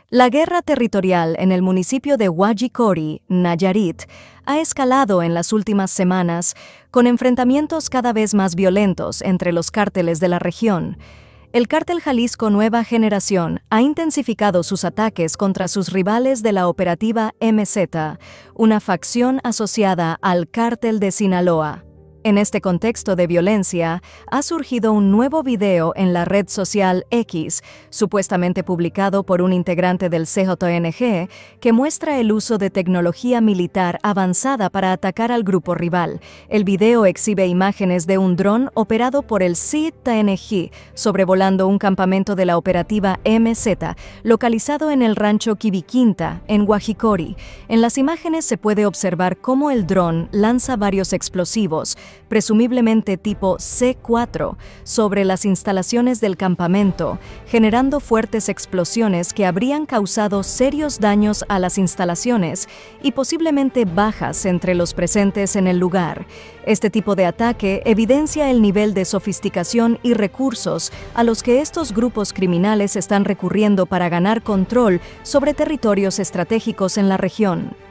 La guerra territorial en el municipio de Huallicori, Nayarit, ha escalado en las últimas semanas, con enfrentamientos cada vez más violentos entre los cárteles de la región. El cártel Jalisco Nueva Generación ha intensificado sus ataques contra sus rivales de la operativa MZ, una facción asociada al cártel de Sinaloa. En este contexto de violencia, ha surgido un nuevo video en la red social X, supuestamente publicado por un integrante del CJNG, que muestra el uso de tecnología militar avanzada para atacar al grupo rival. El video exhibe imágenes de un dron operado por el CJNG sobrevolando un campamento de la operativa MZ, localizado en el rancho Quibiquinta, en Huallicori. En las imágenes se puede observar cómo el dron lanza varios explosivos, presumiblemente tipo C4, sobre las instalaciones del campamento, generando fuertes explosiones que habrían causado serios daños a las instalaciones y posiblemente bajas entre los presentes en el lugar. Este tipo de ataque evidencia el nivel de sofisticación y recursos a los que estos grupos criminales están recurriendo para ganar control sobre territorios estratégicos en la región.